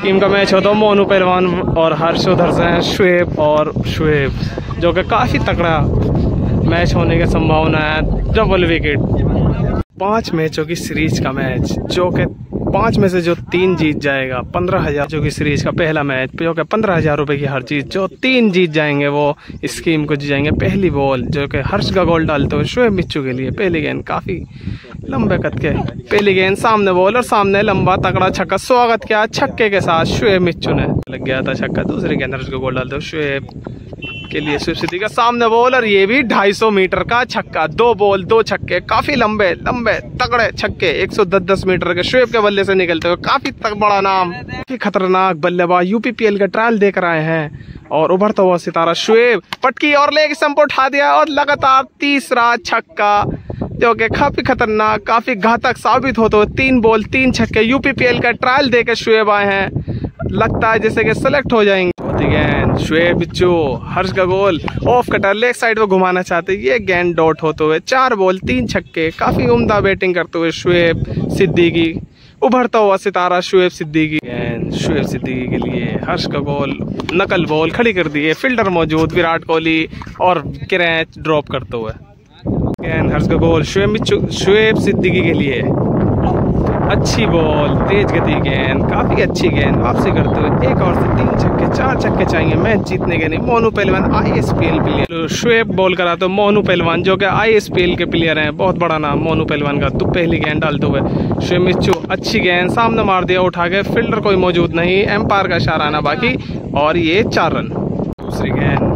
Scheme का match होता है मोनू पहलवान और हर्ष उधर से हैं शुएब और शुएब, जो कि काफ़ी तगड़ा मैच होने की संभावना है। डबल विकेट 5 मैचों की सीरीज का मैच, जो कि 5 में से जो 3 जीत जाएगा 15,000 जो की सीरीज का पहला मैच, जो कि 15,000 रुपए की हर चीज, जो 3 जीत जाएंगे वो स्कीम को जीत जाएंगे। पहली बॉल जो कि हर्ष का गोल डालते हुए शुएब मिच्चू के लिए पहली गेंद काफी लंबे कद के, पहली गेंद सामने बॉल और सामने लंबा तगड़ा छक्का, स्वागत किया छक्के के साथ शुएब मिच्चू ने, लग गया था छक्का। दूसरी गेंद हर्ष का गोल डालते हुए शुएब के लिए शुएब सिद्दीकी का सामने बॉल और ये भी 250 मीटर का छक्का, 2 बॉल 2 छक्के, काफी लंबे लंबे तगड़े छक्के 110 मीटर के शुएब के बल्ले से निकलते हुए, काफी बड़ा नाम, काफी खतरनाक बल्लेबाज, यूपीपीएल का ट्रायल देख रहे हैं और उभरता हुआ सितारा शुएब, पटकी और लेग स्टंप उठा दिया और लगातार तीसरा छक्का, जो कि काफी खतरनाक काफी घातक साबित होते हुए 3 बॉल 3 छक्के, यूपीपीएल का ट्रायल देकर शुएब आए हैं, लगता है जैसे कि सेलेक्ट हो जाएंगे। गेंद शुएब मिच्चू, हर्ष का गोल ऑफ कटर लेग साइड में घुमाना चाहते, ये गेंद डॉट होते हुए 4 बॉल 3 छक्के, काफी उम्दा बैटिंग करते हुए शुएब सिद्दीकी, उभरता हुआ सितारा शुएब सिद्दीकी। गेंद शुएब सिद्दीकी के लिए हर्ष का गोल, नकल बॉल खड़ी कर दी है, फील्डर मौजूद विराट कोहली और कैच ड्रॉप करते हुए। गेंद हर्ष का गोल शुएब मिच्चू, शुएब सिद्दीकी के लिए अच्छी बॉल, तेज गति गेंद, काफी अच्छी गेंद, वापसी करते हुए 1 और से 3 छक्के 4 छक्के चाहिए मैच जीतने के लिए। मोनू पहलवान आईएसपीएल प्लेयर, शुएब बॉल करा तो मोनू पहलवान जो कि आईएसपीएल के प्लेयर हैं, बहुत बड़ा नाम मोनू पहलवान का। तो पहली गेंद डालते हुए शुएब मिच्चू, अच्छी गेंद सामने मार दिया उठा के, फील्डर कोई मौजूद नहीं, एम्पायर का इशारा आना बाकी और ये 4 रन। दूसरी गेंद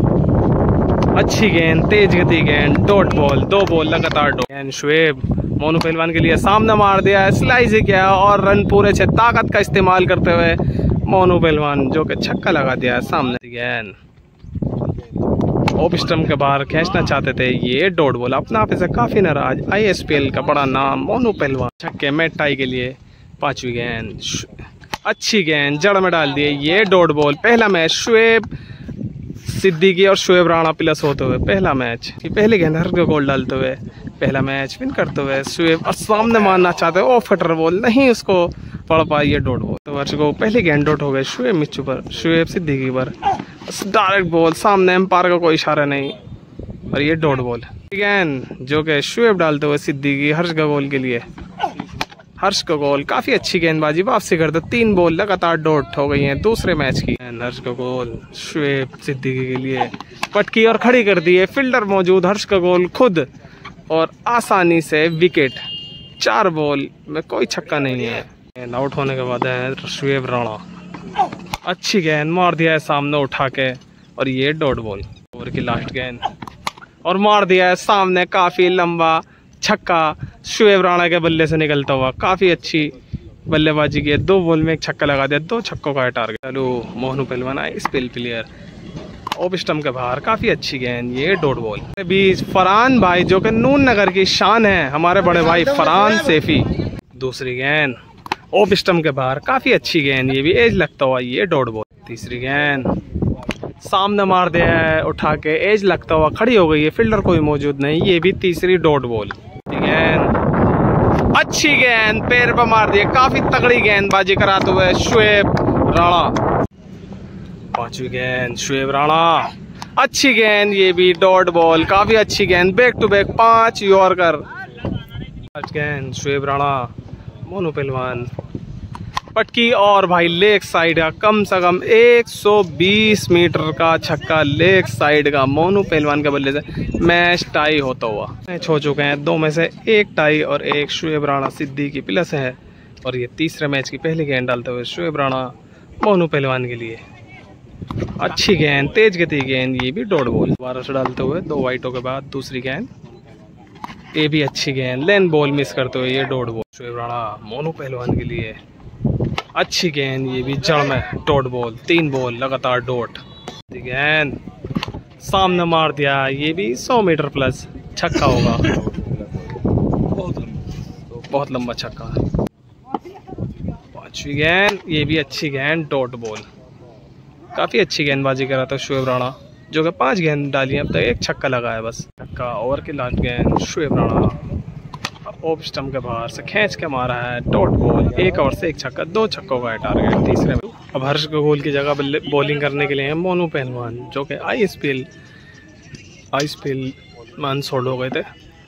अच्छी गेंद, तेज गति गेंद, डॉट बॉल, 2 बॉल लगातार डॉट। गेंद शुएब मोनू पहलवान के लिए सामने मार दिया, स्लाइस किया और रन पूरे 6, ताकत का इस्तेमाल करते हुए मोनू पहलवान जो कि छक्का लगा दिया है सामने। गेंद ऑफ स्टंप के बाहर खींचना चाहते थे, ये डॉट बॉल, अपने आप से काफी नाराज, आईएसपीएल का बड़ा नाम मोनू पहलवान, छक्के मैच टाई के लिए। 5वीं गेंद अच्छी गेंद जड़ में डाल दिए, ये डॉट बॉल। पहला मैच शुएब सिद्दीकी और शुएब राणा प्लस होते हुए पहला मैच, पहली गेंद हर को गोल डालते हुए पहला मैच विन करते हुए शुएब और सामने मारना चाहते हैं ऑफ कटर बॉल, नहीं उसको पड़ पाई, ये डॉट बॉल। तो वर्ष को पहली गेंद डॉट हो गए शुएब मिच्चू पर, शुएब सिद्दीकी पर, डायरेक्ट बॉल, सामने एम्पायर का कोई इशारा नहीं और ये डॉट बॉल। गेंद जो कि शुएब डालते हुए सिद्दीकी हर्ष का गोल के लिए, हर्ष का गोल, काफी अच्छी गेंदबाजी, वापसी करते 3 बॉल लगातार डॉट हो गई हैं दूसरे मैच की। हर्ष का गोल शुएब सिद्दीकी के लिए, पटकी और खड़ी कर दी है, फील्डर मौजूद, हर्ष का गोल खुद और आसानी से विकेट, 4 बॉल में कोई छक्का नहीं है। गेंद आउट होने के बाद है शुएब राणा, अच्छी गेंद मार दिया है सामने उठा के और ये डॉट बॉल। ओवर की लास्ट गेंद और मार दिया है सामने, काफी लंबा छक्का शुएब राणा के बल्ले से निकलता हुआ, काफी अच्छी बल्लेबाजी की है, 2 बॉल में 1 छक्का लगा दिया, 2 छक्कों का टारगेट। चलो मोनू पहलवान आईएसपीएल प्लेयर, ऑफ स्टंप के बाहर काफी अच्छी गेंद, ये डॉट बॉल। बीच फरहान भाई जो कि नून नगर की शान है, हमारे बड़े भाई फरहान सैफी। दूसरी गेंद ऑफ स्टंप के बाहर काफी अच्छी गेंद, ये भी एज लगता हुआ, ये डॉट बॉल। तीसरी गेंद सामने मार दिया है उठा के, एज लगता हुआ खड़ी हो गई है, फील्डर कोई मौजूद नहीं, ये भी तीसरी डॉट बॉल। गेंद अच्छी गेंद पैर पर मार दिया, काफी तगड़ी गेंदबाजी कराते हुए शुएब राणा। 5वीं गेंद शुएब राणा, अच्छी गेंद, ये भी डॉट बॉल, काफी अच्छी गेंद, बैक टू बैक 5 यॉर्कर। 5 गेंद शुएब राणा, मोनू पहलवान, पटकी और भाई लेग साइड का कम से कम 120 मीटर का छक्का, लेग साइड का मोनू पहलवान के बल्ले से मैच टाई होता हुआ। मैच हो चुके हैं, 2 में से 1 टाई और 1 शुएब राणा सिद्दीकी प्लस है और ये तीसरे मैच की पहली गेंद डालते हुए शुएब राणा मोनू पहलवान के लिए, अच्छी गेंद, तेज गति गेंद, ये भी डॉट बॉल। दोबारा से डालते हुए 2 वाइटों के बाद दूसरी गेंद, ये भी अच्छी गेंद, लेन बॉल मिस करते हुए ये डॉट बॉल। शुएब राणा मोनू पहलवान के लिए अच्छी गेंद, ये भी जड़ में डॉट बॉल, 3 बॉल लगातार डॉट। गेंद सामने मार दिया, ये भी 100 मीटर प्लस छक्का होगा, बहुत लंबा छक्का। 5वीं गेंद, ये भी अच्छी गेंद, डॉट बॉल, काफी अच्छी गेंदबाजी करा था शुएब राणा जो कि 5 गेंद डाली है, अब तक 1 छक्का लगा है बस, छक्का। ओवर की लास्ट गेंद शुएब राणा, ऑफ स्टंप के बाहर से खींच के मारा है, डॉट बॉल। 1 ओवर से 1 छक्का, 2 छक्कों का है टारगेट तीसरे में। अब हर्ष गोल की जगह बॉलिंग करने के लिए है मोनू पहलवान, जो कि आईएसपीएल में अनसोल्ड हो गए थे।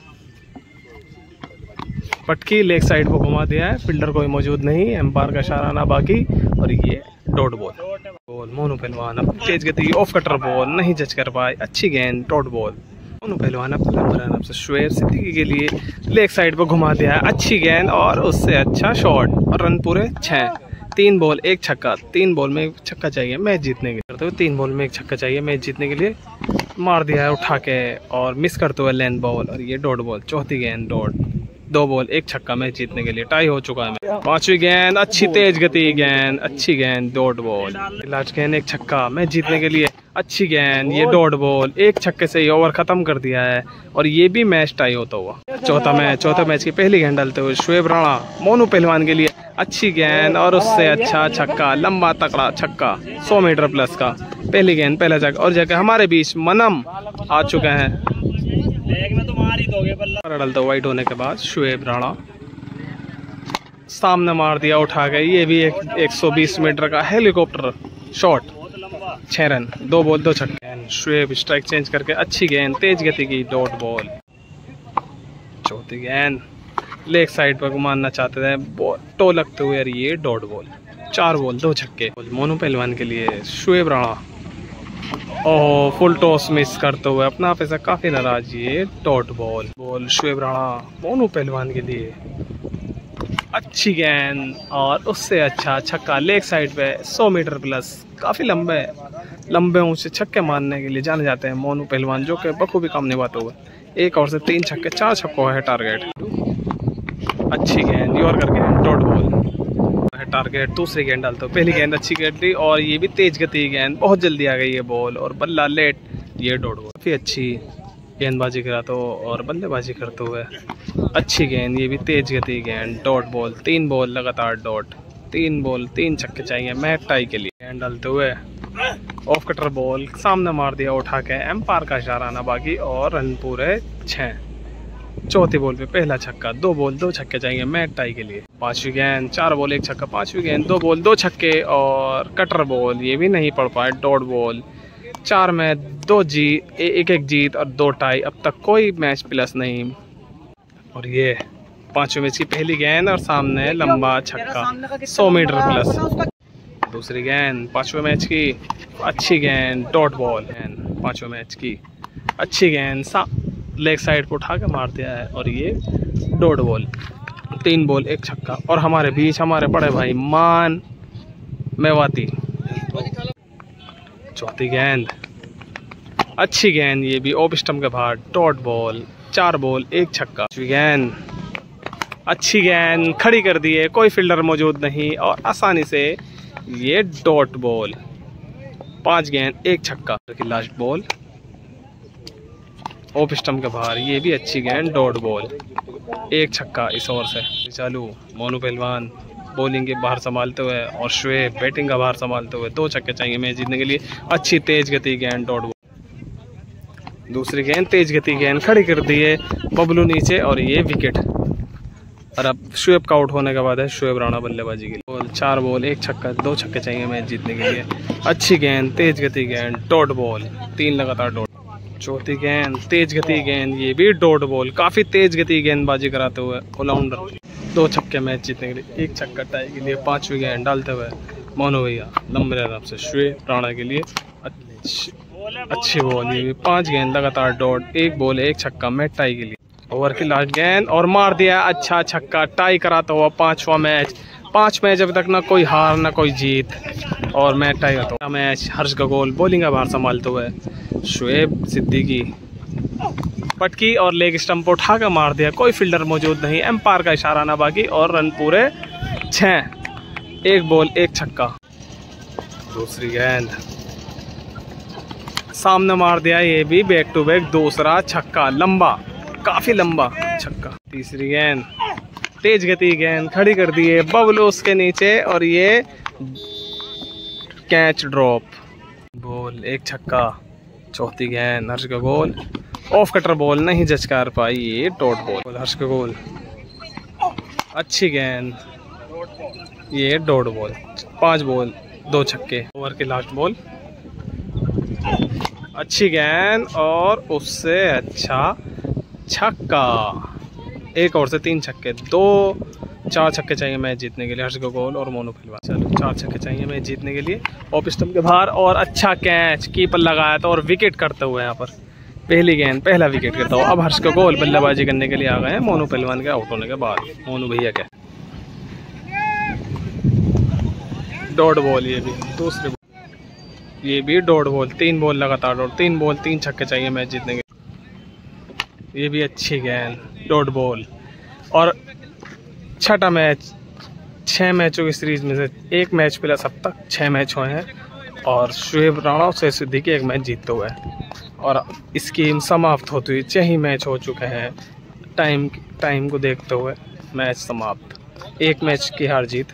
पटकी लेग साइड को घुमा दिया है, फील्डर कोई मौजूद नहीं, एम्पायर का इशारा ना बाकी, और ये डॉट बॉल। मोनू पहलवान अब तेज गति ऑफ कटर बॉल नहीं जज कर पाए, अच्छी गेंद, डॉट बॉल। मोनू पहलवान अब से शुएब सिद्दीकी के लिए लेग साइड पर घुमा दिया है, अच्छी गेंद और उससे अच्छा शॉट, और रन पूरे 6। 3 बॉल 1 छक्का, 3 बॉल में 1 छक्का चाहिए मैच जीतने के लिए। 3 बॉल में 1 छक्का चाहिए मैच जीतने के लिए, मार दिया है उठा के और मिस करते हुए लेंथ बॉल, और ये डॉट बॉल। चौथी गेंद डॉट, 2 बॉल 1 छक्का मैच जीतने के लिए, टाई हो चुका है। 5वीं गेंद अच्छी तेज गति गेंद, अच्छी गेंद, डॉट बॉल। लास्ट गेंद 1 छक्का मैच जीतने के लिए, अच्छी गेंद, ये डॉट बॉल। 1 छक्के से ये ओवर खत्म कर दिया है, और ये भी मैच टाई होता हुआ। चौथा मैच की पहली गेंद डालते हुए शुएब राणा मोनू पहलवान के लिए, अच्छी गेंद और उससे अच्छा छक्का, लंबा तकड़ा छक्का 100 मीटर प्लस का। पहली गेंद पहला छक्का, और जगह हमारे बीच मनम आ चुके हैं। डालता वाइट होने के बाद शुएब राणा सामने मार दिया उठा के, ये भी 120 मीटर का हेलीकॉप्टर शॉट, 6 रन, 2 बॉल 2 छक्के। शुएब स्ट्राइक चेंज करके अच्छी गेंद, तेज गति की, डॉट बॉल। चौथी गेंद लेग साइड पर घुमाना चाहते थे, टो लगते हुए, ये डॉट बॉल। 4 बॉल 2 छक्के मोनू पहलवान के लिए। शुएब राणा ओह फुल टॉस मिस करते हुए अपना आप से काफी नाराज, ये डॉट बॉल। शुएब राणा मोनू पहलवान के लिए, अच्छी गेंद और उससे अच्छा छक्का, लेग साइड पे 100 मीटर प्लस। काफी लंबे ऊंचे छक्के मारने के लिए जाने जाते हैं मोनू पहलवान, जो कि बखूबी काम निभाते हुए। 1 ओवर से 3 छक्के, 4 छक्कों है टारगेट। अच्छी गेंद योर करके डॉट बॉल है टारगेट। दूसरी गेंद डालते हो, पहली गेंद अच्छी गेंद दी, और ये भी तेज गति गेंद, बहुत जल्दी आ गई ये बॉल, और बल्ला लेट, ये डॉट बॉल। काफी अच्छी गेंदबाजी कराते हो और बल्लेबाजी करते हुए, अच्छी गेंद, ये भी तेज गति गेंद, डॉट बॉल। 3 बॉल लगातार डॉट, 3 बॉल 3 छक्के चाहिए मैच टाई के लिए। गेंद डालते हुए ऑफ कटर बॉल सामने मार दिया उठा के, एम्पायर का इशारा ना बाकी, और रन पूरे 6। चौथी बॉल पे पहला छक्का, 2 बॉल 2 छक्के चाहिए मैच टाई के लिए। 5वीं गेंद 4 बॉल 1 छक्का, 5वीं गेंद 2 बॉल 2 छक्के और कटर बॉल, ये भी नहीं पड़ पाए, डॉट बॉल। 4 में 2 जीत, 1 जीत और 2 टाई, अब तक कोई मैच प्लस नहीं। और ये 5वें मैच की पहली गेंद और सामने लंबा छक्का, 100 मीटर प्लस। दूसरी गेंद 5वें मैच की, अच्छी गेंद, डॉट बॉल। 5वें मैच की अच्छी गेंद लेग साइड पर उठा के मार दिया है, और ये डॉट बॉल। 3 बॉल 1 छक्का, और हमारे बीच हमारे बड़े भाई मान मेवाती। चौथी गेंद अच्छी गेंद, ये भी ऑफ स्टंप के बाहर, डॉट बॉल। 4 बॉल 1 छक्का। गेंद अच्छी गेंद, खड़ी कर दी है, कोई फील्डर मौजूद नहीं, और आसानी से ये डॉट बॉल। 5 गेंद 1 छक्का की लास्ट बॉल, ऑफ स्टंप के बाहर, ये भी अच्छी गेंद, डॉट बॉल। 1 छक्का इस ओवर से चालू। मोनू पहलवान बॉलिंग के बाहर संभालते हुए, और शुएब बैटिंग का बाहर संभालते हुए, 2 छक्के चाहिए मैच जीतने के लिए। अच्छी तेज गति गेंद, डॉट बॉल। दूसरी गेंद तेज गति गेंद, खड़ी कर दी है, बबलू नीचे, और ये विकेट। और अब शुएब का आउट होने के बाद है शुएब राणा बल्लेबाजी के लिए। 4 बॉल 1 छक्का, 2 छक्के चाहिए मैच जीतने के लिए। अच्छी गेंद, तेज गति गेंद, डॉट बॉल। 3 लगातार डॉट। चौथी गेंद तेज गति गेंद, ये भी डॉट बॉल। काफी तेज गति गेंदबाजी कराते हुए ऑलराउंडर, 2 छक्के मैच जीतने के लिए, 1 छक्का टाई के लिए। 5वीं गेंद डालते हुए मोनू भैया लंबे रन से शुएब राणा के लिए, अच्छी बॉल। ये भी 5 गेंद लगातार डॉट, 1 बॉल 1 छक्का मैच टाई के लिए। ओवर की लास्ट गेंद और मार दिया अच्छा छक्का, टाई कराता हुआ 5वां मैच। 5 मैच अभी तक ना कोई हार ना कोई जीत, और मैच टाई होता मैच। हर्ष गगोल बॉलिंग का बाहर संभालते हुए, शुएब सिद्दीकी पटकी और लेग स्टंप उठा कर मार दिया, कोई फील्डर मौजूद नहीं, एम्पायर का इशारा ना बाकी, और रन पूरे 6। 1 बॉल 1 छक्का। दूसरी गेंद सामने मार दिया, ये भी बैक टू बैक दूसरा छक्का, लंबा, काफी लंबा छक्का। तीसरी गेंद तेज गति गेंद, खड़ी कर दी है, बबलू उसके नीचे, और ये कैच ड्रॉप, बॉल 1 छक्का। चौथी गेंद हर्ष का गोल, ऑफ कटर बॉल नहीं जज कर पाई, ये डॉट बॉल। हर्ष का गोल अच्छी गेंद, ये डॉट बॉल, 5 बॉल 2 छक्के। ओवर की लास्ट बॉल, अच्छी गेंद और उससे अच्छा छक्का। एक ओवर से 3 छक्के, 4 छक्के चाहिए मैच जीतने के लिए। हर्ष गोगोल और मोनू पहलवान, चलो 4 छक्के चाहिए मैच जीतने के लिए। ऑफ स्टंप के बाहर और अच्छा कैच, कीपर लगाया था और विकेट करते हुए यहाँ पर पहली गेंद पहला विकेट करता हुआ। अब हर्ष गोगोल बल्लेबाजी करने के लिए आ गए हैं मोनू पहलवान के आउट होने के बाद। मोनू भैया के डॉट बॉल, ये भी दूसरी बॉल, ये भी डॉट बॉल, 3 बॉल लगातार डॉट, 3 बॉल 3 छक्के चाहिए मैच जीतने के। ये भी अच्छी गेंद, डॉट बॉल। और छठा मैच, 6 मैचों की सीरीज में से 1 मैच प्लस अब तक 6 मैच हुए हैं और शुएब राणा से सिद्दीकी 1 मैच जीतते हुए और स्कीम समाप्त होती हुई 6 ही मैच हो चुके हैं। टाइम को देखते हुए मैच समाप्त, 1 मैच की हार जीत।